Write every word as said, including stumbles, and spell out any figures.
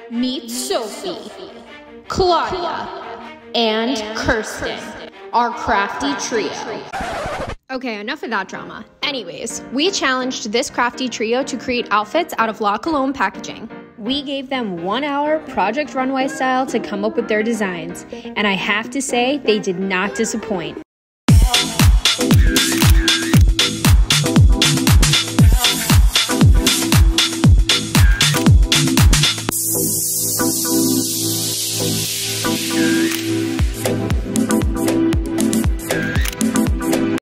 Meet Sophie, Claudia, and Kirsten, our crafty trio. Okay, enough of that drama. Anyways, we challenged this crafty trio to create outfits out of La Colombe packaging. We gave them one hour Project Runway style to come up with their designs, and I have to say, they did not disappoint.